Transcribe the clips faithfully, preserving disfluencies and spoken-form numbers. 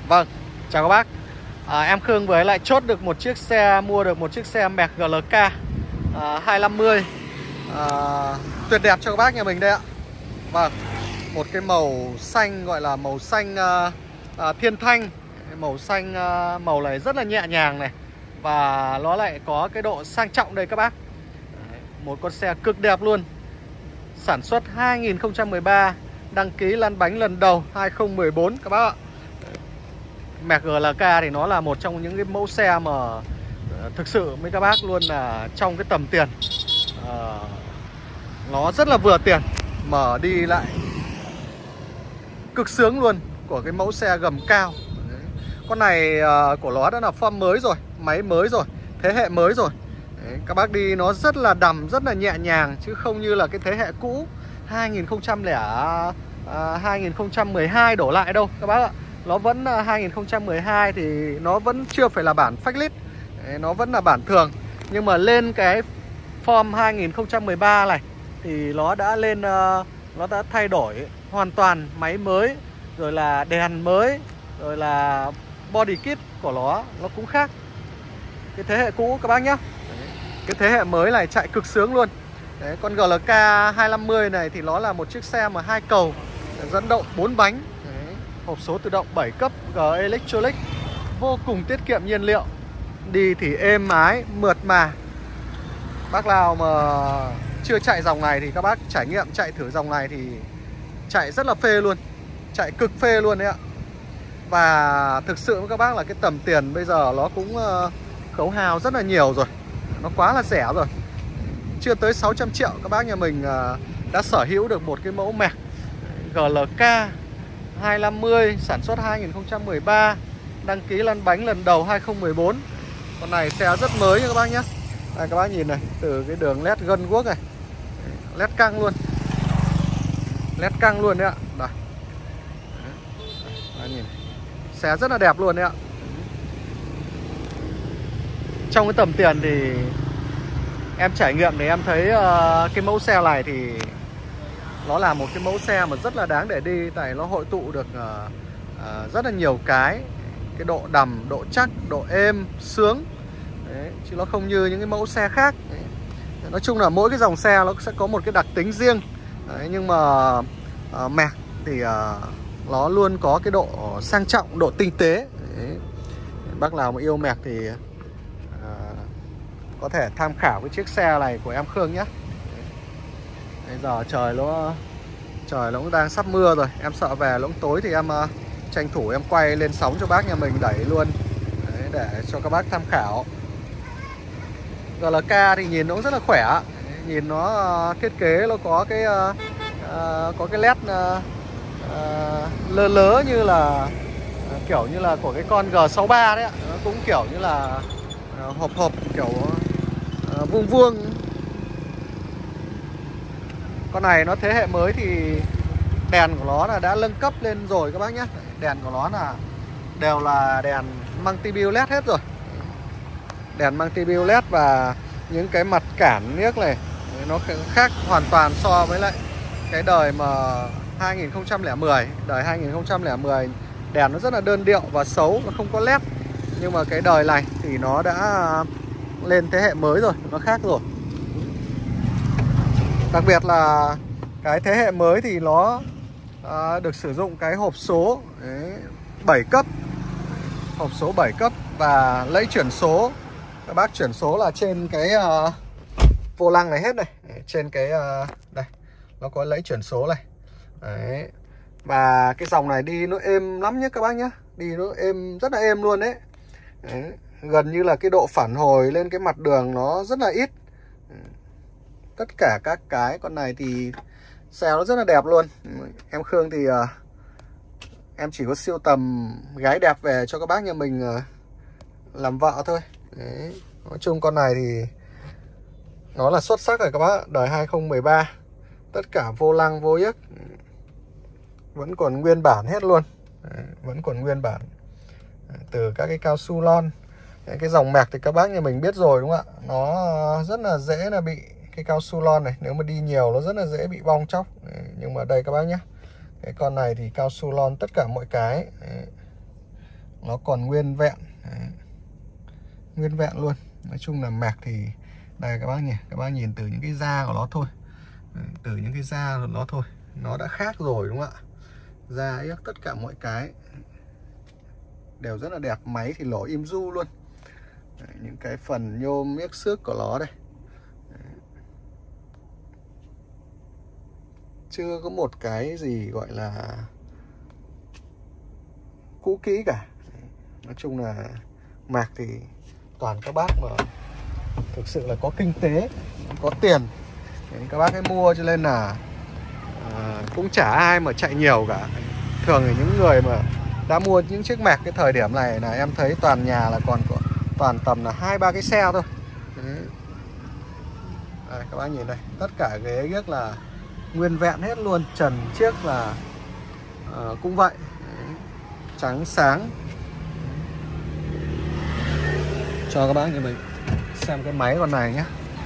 Vâng, chào các bác. à, Em Khương vừa lại chốt được một chiếc xe, mua được một chiếc xe Merc giê lờ ca à, hai năm mươi à, tuyệt đẹp cho các bác nhà mình đây ạ. Vâng, một cái màu xanh gọi là màu xanh à, à, thiên thanh. Màu xanh à, màu này rất là nhẹ nhàng này. Và nó lại có cái độ sang trọng đây các bác. Một con xe cực đẹp luôn. Sản xuất hai nghìn không trăm mười ba, đăng ký lăn bánh lần đầu hai không một bốn các bác ạ. Merc giê lờ ca thì nó là một trong những cái mẫu xe mà thực sự với các bác luôn là trong cái tầm tiền, à, nó rất là vừa tiền, mở đi lại cực sướng luôn, của cái mẫu xe gầm cao. Đấy. Con này à, của nó đã là form mới rồi, máy mới rồi, thế hệ mới rồi. Đấy. Các bác đi nó rất là đầm, rất là nhẹ nhàng, chứ không như là cái thế hệ cũ hai nghìn không trăm mười hai đổ lại đâu các bác ạ. Nó vẫn hai nghìn không trăm mười hai thì nó vẫn chưa phải là bản facelift, nó vẫn là bản thường. Nhưng mà lên cái form hai nghìn không trăm mười ba này thì nó đã lên, nó đã thay đổi hoàn toàn, máy mới, rồi là đèn mới, rồi là body kit của nó nó cũng khác cái thế hệ cũ các bác nhá. Cái thế hệ mới này chạy cực sướng luôn. Đấy, con giê lờ ca hai năm mươi này thì nó là một chiếc xe mà hai cầu, dẫn động bốn bánh. Đấy, hộp số tự động bảy cấp, G Electronic, vô cùng tiết kiệm nhiên liệu, đi thì êm ái, mượt mà. Bác nào mà chưa chạy dòng này thì các bác trải nghiệm chạy thử dòng này thì chạy rất là phê luôn, chạy cực phê luôn đấy ạ. Và thực sự với các bác là cái tầm tiền bây giờ nó cũng khấu hao rất là nhiều rồi, nó quá là rẻ rồi. Chưa tới sáu trăm triệu các bác nhà mình đã sở hữu được một cái mẫu Merc giê lờ ca hai năm mươi, sản xuất hai nghìn không trăm mười ba, đăng ký lăn bánh lần đầu hai không một bốn. Con này xe rất mới nha các bác nhé. Đây, các bác nhìn này, từ cái đường led gân guốc này, led căng luôn, led căng luôn đấy ạ. Đây. Đấy, nhìn. Xe rất là đẹp luôn đấy ạ. Trong cái tầm tiền thì em trải nghiệm thì em thấy uh, cái mẫu xe này thì nó là một cái mẫu xe mà rất là đáng để đi. Tại nó hội tụ được uh, uh, rất là nhiều cái. Cái độ đầm, độ chắc, độ êm, sướng. Đấy, chứ nó không như những cái mẫu xe khác. Đấy. Nói chung là mỗi cái dòng xe nó sẽ có một cái đặc tính riêng. Đấy, nhưng mà uh, Merc thì uh, nó luôn có cái độ sang trọng, độ tinh tế. Đấy. Bác nào mà yêu Merc thì có thể tham khảo cái chiếc xe này của em Khương nhé. Bây giờ trời nó trời nó cũng đang sắp mưa rồi, em sợ về lúc tối thì em uh, tranh thủ em quay lên sóng cho bác nhà mình đẩy luôn. Đấy, để cho các bác tham khảo. giê lờ ca thì nhìn nó cũng rất là khỏe. Đấy, nhìn nó uh, thiết kế nó có cái uh, uh, có cái led uh, uh, lơ lớ như là uh, kiểu như là của cái con G sáu ba đấy ạ. Nó cũng kiểu như là uh, hộp hộp kiểu uh, vuông vuông. Con này nó thế hệ mới thì đèn của nó là đã nâng cấp lên rồi các bác nhé. Đèn của nó là đều là đèn multi-beam led hết rồi. Đèn multi-beam led và những cái mặt cản niếc này nó khác hoàn toàn so với lại cái đời mà hai nghìn không trăm lẻ mười. Đời hai nghìn không trăm lẻ mười đèn nó rất là đơn điệu và xấu, nó không có led. Nhưng mà cái đời này thì nó đã lên thế hệ mới rồi, nó khác rồi. Đặc biệt là cái thế hệ mới thì nó à, được sử dụng cái hộp số đấy, bảy cấp. Hộp số bảy cấp và lẫy chuyển số. Các bác chuyển số là trên cái uh, vô lăng này hết này. Trên cái uh, đây, nó có lẫy chuyển số này. Đấy. Và cái dòng này đi nó êm lắm nhé các bác nhé. Đi nó êm, rất là êm luôn đấy. Đấy. Gần như là cái độ phản hồi lên cái mặt đường nó rất là ít. Tất cả các cái con này thì xe nó rất là đẹp luôn. Em Khương thì uh, em chỉ có siêu tầm gái đẹp về cho các bác nhà mình uh, làm vợ thôi. Đấy. Nói chung con này thì nó là xuất sắc rồi các bác. Đời hai không một ba. Tất cả vô lăng vô yếc vẫn còn nguyên bản hết luôn. Đấy. Vẫn còn nguyên bản. Đấy. Từ các cái cao su lon. Đấy. Cái dòng Merc thì các bác nhà mình biết rồi đúng không ạ. Nó rất là dễ là bị cái cao su lon này, nếu mà đi nhiều nó rất là dễ bị bong chóc. Đấy, nhưng mà đây các bác nhé, cái con này thì cao su lon tất cả mọi cái. Đấy. nó còn nguyên vẹn. Đấy. Nguyên vẹn luôn. Nói chung là mạc thì đây các bác nhỉ, các bác nhìn từ những cái da của nó thôi. Đấy, từ những cái da của nó thôi, nó đã khác rồi đúng không ạ? Da ấy, tất cả mọi cái đều rất là đẹp. Máy thì lỗ im du luôn. Đấy, những cái phần nhôm miếc xước của nó đây. Đấy. Chưa có một cái gì gọi là cũ kỹ cả. Đấy. Nói chung là mạc thì toàn các bác mà thực sự là có kinh tế, có tiền. Đấy, các bác ấy mua, cho nên là à, cũng chả ai mà chạy nhiều cả. Thường thì những người mà đã mua những chiếc mạc cái thời điểm này là em thấy toàn nhà là còn có toàn tầm là hai ba cái xe thôi. Đấy. Đây, các bác nhìn đây, tất cả ghế ghiếc là nguyên vẹn hết luôn, trần chiếc là à, cũng vậy. Đấy. Trắng sáng. Cho các bác như mình xem cái máy con này nhé.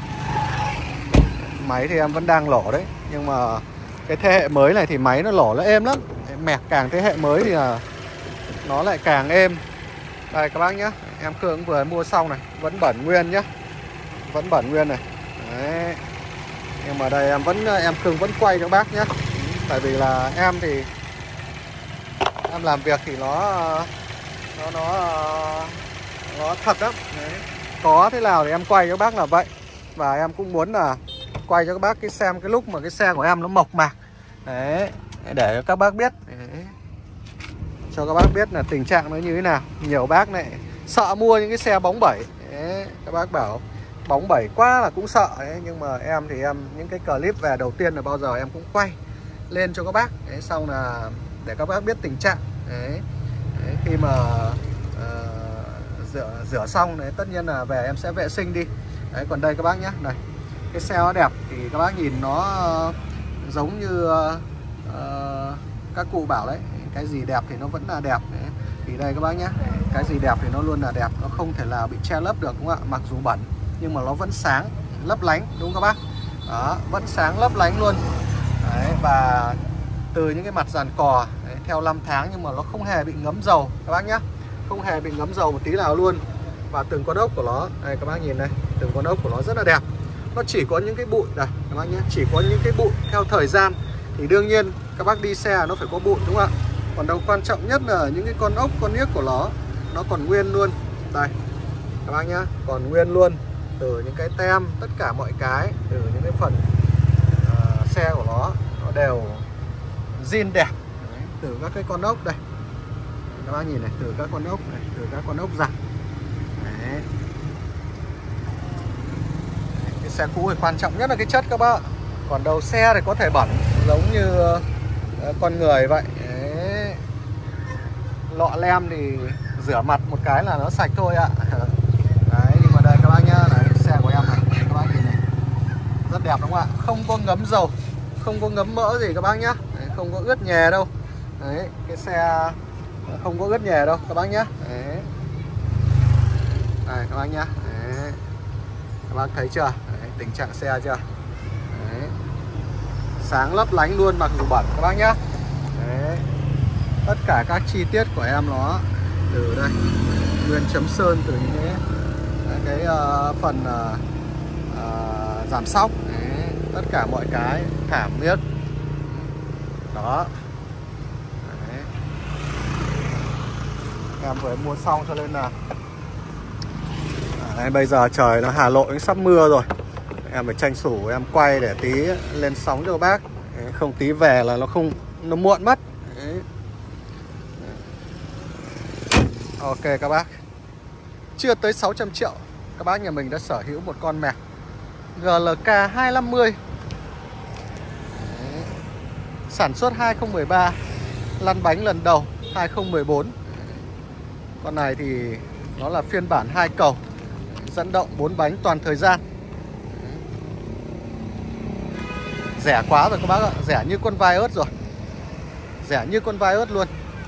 Máy thì em vẫn đang lổ đấy, nhưng mà cái thế hệ mới này thì máy nó lổ nó êm lắm. Mẹc càng thế hệ mới thì là nó lại càng êm. Đây các bác nhé, em Khương vừa mua xong này, vẫn bẩn nguyên nhá, vẫn bẩn nguyên này. Đấy. Nhưng mà đây em vẫn em Khương vẫn quay cho các bác nhé. Tại vì là em thì em làm việc thì nó nó nó nó thật lắm. Đấy. Có thế nào thì em quay cho các bác là vậy. Và em cũng muốn là quay cho các bác cái xem cái lúc mà cái xe của em nó mộc mạc. Đấy, để cho các bác biết. Đấy. Cho các bác biết là tình trạng nó như thế nào. Nhiều bác này sợ mua những cái xe bóng bẩy. Đấy. Các bác bảo bóng bẩy quá là cũng sợ. Đấy. Nhưng mà em thì em những cái clip về đầu tiên là bao giờ em cũng quay lên cho các bác. Đấy. Xong là để các bác biết tình trạng. Đấy. Đấy. Khi mà uh, rửa, rửa xong đấy, tất nhiên là về em sẽ vệ sinh đi. Đấy. Còn đây các bác nhé, này, cái xe nó đẹp thì các bác nhìn nó uh, giống như uh, uh, các cụ bảo đấy, cái gì đẹp thì nó vẫn là đẹp. Đấy. Thì đây các bác nhé, cái gì đẹp thì nó luôn là đẹp, nó không thể nào bị che lấp được đúng không ạ? Mặc dù bẩn nhưng mà nó vẫn sáng lấp lánh đúng không các bác? Đó, vẫn sáng lấp lánh luôn. Đấy, và từ những cái mặt dàn cò đấy, theo năm tháng nhưng mà nó không hề bị ngấm dầu các bác nhé, không hề bị ngấm dầu một tí nào luôn. Và từng con ốc của nó đây các bác nhìn đây, từng con ốc của nó rất là đẹp. Nó chỉ có những cái bụi đây các bác nhé, chỉ có những cái bụi theo thời gian thì đương nhiên các bác đi xe nó phải có bụi đúng không ạ? Còn đâu quan trọng nhất là những cái con ốc con niếc của nó nó còn nguyên luôn. Đây các bác nhá, còn nguyên luôn. Từ những cái tem, tất cả mọi cái, từ những cái phần uh, xe của nó nó đều zin đẹp. Đấy, từ các cái con ốc đây các bác nhìn này, từ các con ốc này, từ các con ốc giặt. Đấy. Cái xe cũ thì quan trọng nhất là cái chất các bác. Còn đầu xe thì có thể bẩn giống như uh, con người vậy. Đấy. Lọ lem thì rửa mặt một cái là nó sạch thôi ạ. Đấy, nhưng mà đây các bác nhá, đấy, xe của em này, các bác nhìn này, rất đẹp đúng không ạ? Không có ngấm dầu, không có ngấm mỡ gì các bác nhá. Đấy, không có ướt nhè đâu. Đấy, cái xe không có ướt nhè đâu các bác nhá. Đấy. Đây các bác nhá. Đấy. Các bác thấy chưa? Đấy, tình trạng xe chưa? Đấy. Sáng lấp lánh luôn mặc dù bẩn các bác nhá. Đấy. Tất cả các chi tiết của em nó từ đây, nguyên chấm sơn, từ những cái cái uh, phần uh, uh, giảm sóc. Đấy. Tất cả mọi cái thảm miết đó. Đấy. Em vừa mua xong cho nên là à, bây giờ trời nó Hà Nội sắp mưa rồi, em phải tranh thủ em quay để tí lên sóng cho các bác. Đấy. Không tí về là nó không nó muộn mất. Đấy. Ok các bác, chưa tới sáu trăm triệu các bác nhà mình đã sở hữu một con mạc G L K hai năm mươi. Đấy. Sản xuất hai không một ba, lăn bánh lần đầu hai không một bốn. Con này thì nó là phiên bản hai cầu, dẫn động bốn bánh toàn thời gian. Đấy. Rẻ quá rồi các bác ạ, rẻ như con vai ớt rồi, rẻ như con vai ớt luôn.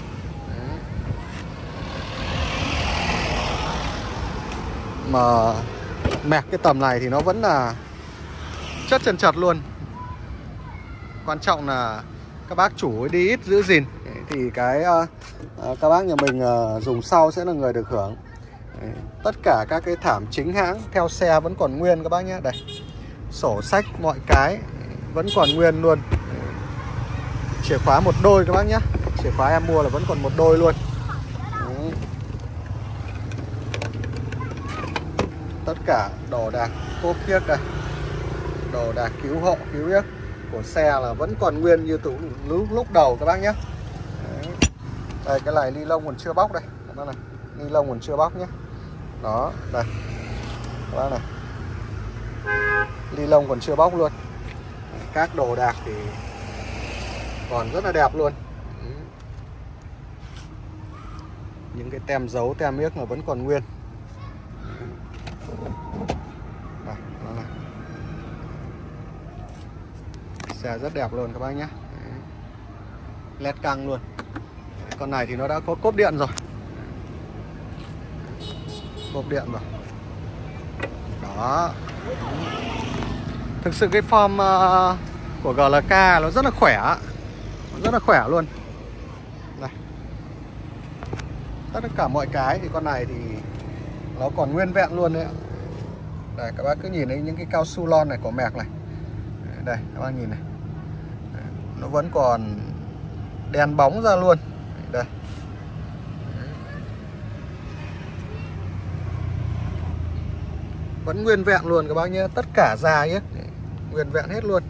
Mà mẹc cái tầm này thì nó vẫn là chất chân chật luôn. Quan trọng là các bác chủ đi ít giữ gìn thì cái uh, uh, các bác nhà mình uh, dùng sau sẽ là người được hưởng. Đấy, tất cả các cái thảm chính hãng theo xe vẫn còn nguyên các bác nhé. Đây, sổ sách mọi cái vẫn còn nguyên luôn. Chìa khóa một đôi các bác nhé. Chìa khóa em mua là vẫn còn một đôi luôn. Đấy. Tất cả đồ đạc cốp kiếc đây, đồ đạc cứu hộ cứu yếc của xe là vẫn còn nguyên như từ lúc, lúc đầu các bác nhé. Đấy. Đây, cái này ni lông còn chưa bóc đây các bác này, ni lông còn chưa bóc nhé. Đó, đây các bác này, ni lông còn chưa bóc luôn. Các đồ đạc thì còn rất là đẹp luôn. Những cái tem dấu tem yếc là vẫn còn nguyên. Đây, đó này. Xe rất đẹp luôn các bác nhé. Led căng luôn. Con này thì nó đã có cốp điện rồi. Cốp điện rồi. Đó. Thực sự cái form uh, của giê lờ ca nó rất là khỏe. Rất là khỏe luôn. Đây. Tất cả mọi cái thì con này thì nó còn nguyên vẹn luôn đấy ạ. Đây, các bác cứ nhìn thấy những cái cao su lon này của mẹc này. Đây, các bác nhìn này. Nó vẫn còn đèn bóng ra luôn. Đây. Vẫn nguyên vẹn luôn các bác nhé. Tất cả da yếc nguyên vẹn hết luôn.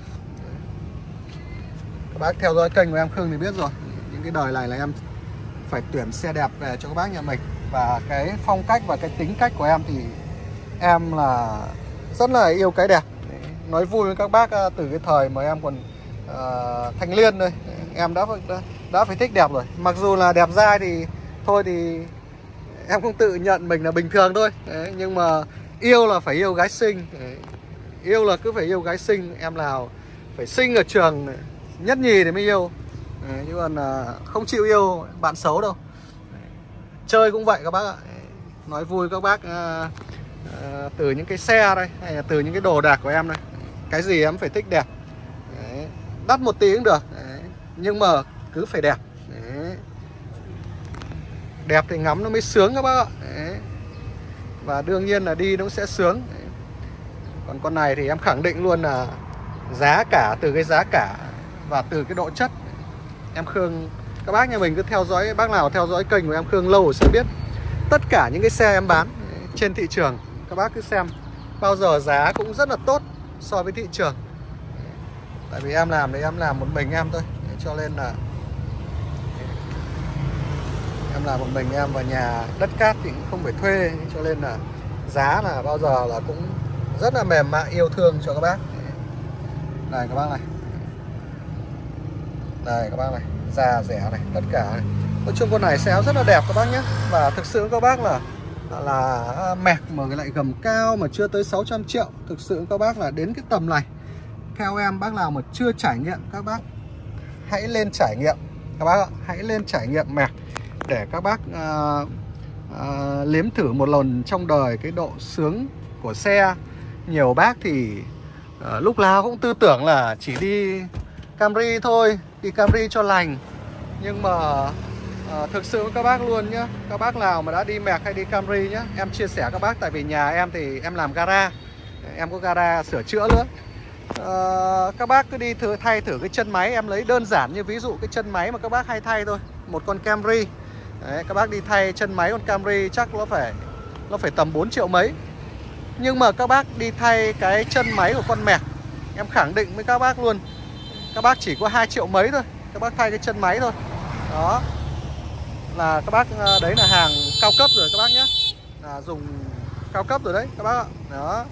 Các bác theo dõi kênh của em Khương thì biết rồi. Những cái đời này là em phải tuyển xe đẹp về cho các bác nhà mình. Và cái phong cách và cái tính cách của em thì em là rất là yêu cái đẹp. Nói vui với các bác, từ cái thời mà em còn uh, thanh niên thôi, em đã, đã đã phải thích đẹp rồi. Mặc dù là đẹp dai thì thôi thì em cũng tự nhận mình là bình thường thôi. Đấy, nhưng mà yêu là phải yêu gái xinh. Đấy, yêu là cứ phải yêu gái xinh. Em nào phải xinh ở trường nhất nhì thì mới yêu. Đấy, chứ còn uh, không chịu yêu bạn xấu đâu. Đấy, chơi cũng vậy các bác ạ. Đấy, nói vui các bác, uh, uh, từ những cái xe đây hay là từ những cái đồ đạc của em đây, cái gì em phải thích đẹp. Đấy, đắt một tí cũng được. Đấy, nhưng mà cứ phải đẹp. Đấy, đẹp thì ngắm nó mới sướng các bác ạ. Đấy, và đương nhiên là đi nó cũng sẽ sướng. Đấy, còn con này thì em khẳng định luôn là giá cả, từ cái giá cả và từ cái độ chất, em Khương, các bác nhà mình cứ theo dõi, bác nào theo dõi kênh của em Khương lâu rồi sẽ biết. Tất cả những cái xe em bán trên thị trường, các bác cứ xem, bao giờ giá cũng rất là tốt so với thị trường. Tại vì em làm đấy, em làm một mình em thôi, cho nên là em làm một mình em, và nhà đất cát thì cũng không phải thuê, cho nên là giá là bao giờ là cũng rất là mềm mại, yêu thương cho các bác. Này các bác này, đây các bác này, da rẻ này, tất cả này. Nói chung con này xe rất là đẹp các bác nhé. Và thực sự các bác là là mẹc mà lại gầm cao mà chưa tới sáu trăm triệu. Thực sự các bác là đến cái tầm này, theo em, bác nào mà chưa trải nghiệm, các bác hãy lên trải nghiệm. Các bác ạ, hãy lên trải nghiệm mẹc để các bác uh, uh, nếm thử một lần trong đời cái độ sướng của xe. Nhiều bác thì uh, lúc nào cũng tư tưởng là chỉ đi Camry thôi, đi Camry cho lành. Nhưng mà uh, thực sự với các bác luôn nhá, các bác nào mà đã đi mẹc hay đi Camry nhá, em chia sẻ các bác, tại vì nhà em thì em làm gara, em có gara sửa chữa nữa. Uh, các bác cứ đi thử thay thử cái chân máy. Em lấy đơn giản như ví dụ cái chân máy mà các bác hay thay thôi, một con Camry. Đấy, các bác đi thay chân máy con Camry chắc nó phải nó phải tầm bốn triệu mấy. Nhưng mà các bác đi thay cái chân máy của con mẹc, em khẳng định với các bác luôn, các bác chỉ có hai triệu mấy thôi, các bác thay cái chân máy thôi. Đó là các bác, đấy là hàng cao cấp rồi các bác nhé, là dùng cao cấp rồi đấy các bác ạ. Đó,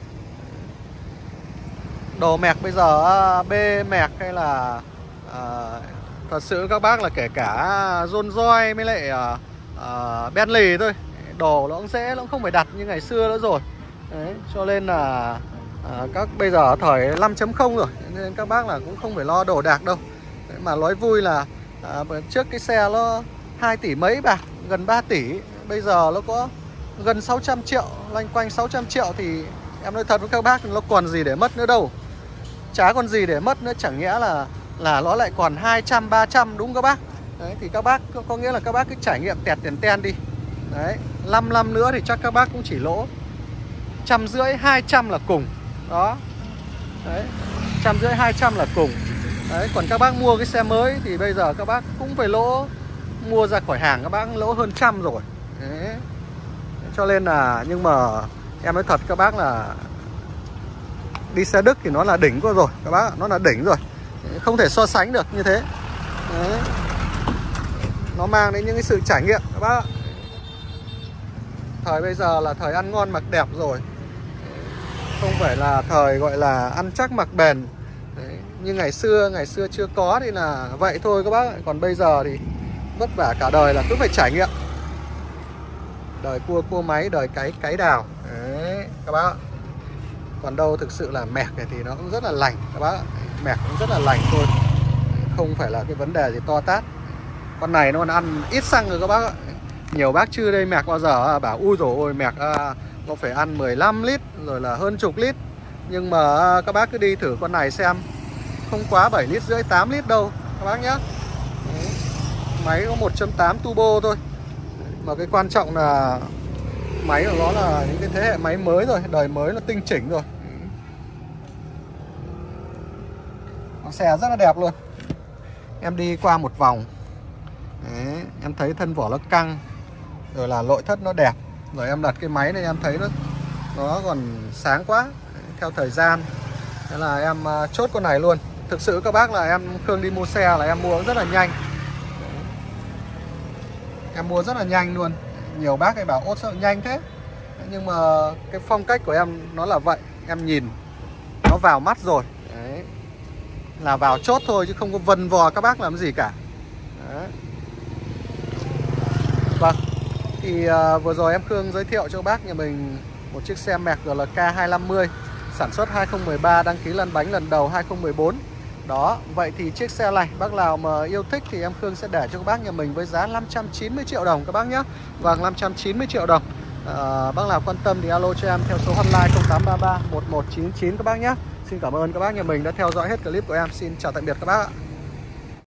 đồ mẹc bây giờ, B mẹc hay là à, thật sự các bác là kể cả Rolls Royce mới lại à, à, Bentley thôi, đồ nó cũng dễ, nó cũng không phải đặt như ngày xưa nữa rồi. Đấy, cho nên là à, các bây giờ thời năm chấm không rồi, nên các bác là cũng không phải lo đồ đạc đâu. Đấy, mà nói vui là à, trước cái xe nó hai tỷ mấy bạc, gần ba tỷ, bây giờ nó có gần sáu trăm triệu, loanh quanh sáu trăm triệu thì em nói thật với các bác, nó còn gì để mất nữa đâu. Chả còn gì để mất nữa, chẳng nhẽ là là nó lại còn hai trăm ba trăm đúng các bác. Đấy, thì các bác có, có nghĩa là các bác cứ trải nghiệm tẹt tiền ten đi. Đấy, năm năm nữa thì chắc các bác cũng chỉ lỗ trăm rưỡi hai trăm là cùng. Đó. Đấy, trăm rưỡi hai trăm là cùng. Đấy, còn các bác mua cái xe mới thì bây giờ các bác cũng phải lỗ, mua ra khỏi hàng các bác lỗ hơn trăm rồi. Đấy. Cho nên là, nhưng mà em nói thật các bác là đi xe Đức thì nó là đỉnh quá rồi các bác, nó là đỉnh rồi, không thể so sánh được như thế. Đấy. Nó mang đến những cái sự trải nghiệm các bác. Thời bây giờ là thời ăn ngon mặc đẹp rồi, không phải là thời gọi là ăn chắc mặc bền. Đấy. Như ngày xưa, ngày xưa chưa có thì là vậy thôi các bác. Còn bây giờ thì vất vả cả đời là cứ phải trải nghiệm. Đời cua cua máy, đời cái cái đào. Đấy các bác. Còn đâu thực sự là mẹc này thì nó cũng rất là lành các bác. Mẹc cũng rất là lành thôi, không phải là cái vấn đề gì to tát. Con này nó còn ăn ít xăng rồi các bác ạ. Nhiều bác chưa đây mẹc bao giờ bảo ui dồi ôi mẹc à, nó phải ăn mười lăm lít rồi là hơn chục lít. Nhưng mà các bác cứ đi thử con này xem, không quá bảy lít rưỡi tám lít đâu các bác nhé. Máy có một chấm tám turbo thôi. Mà cái quan trọng là máy của nó là những cái thế hệ máy mới rồi, đời mới, nó tinh chỉnh rồi. Con xe rất là đẹp luôn. Em đi qua một vòng. Đấy, em thấy thân vỏ nó căng, rồi là nội thất nó đẹp. Rồi em đặt cái máy này em thấy nó nó còn sáng quá. Đấy, theo thời gian. Thế là em uh, chốt con này luôn. Thực sự các bác là em Khương đi mua xe là em mua rất là nhanh. Đấy. Em mua rất là nhanh luôn. Nhiều bác ấy bảo ốt sao nhanh thế. Nhưng mà cái phong cách của em nó là vậy. Em nhìn nó vào mắt rồi. Đấy. Là vào chốt thôi chứ không có vần vò các bác làm gì cả. Đấy. Vâng. Thì uh, vừa rồi em Khương giới thiệu cho bác nhà mình một chiếc xe Merc giê lờ ca hai năm mươi, sản xuất hai không một ba, đăng ký lăn bánh lần đầu hai không một bốn. Đó, vậy thì chiếc xe này bác nào mà yêu thích thì em Khương sẽ để cho các bác nhà mình với giá năm trăm chín mươi triệu đồng các bác nhé. Vâng, năm trăm chín mươi triệu đồng. à, Bác nào quan tâm thì alo cho em theo số hotline không tám ba ba một một chín chín các bác nhé. Xin cảm ơn các bác nhà mình đã theo dõi hết clip của em. Xin chào tạm biệt các bác ạ.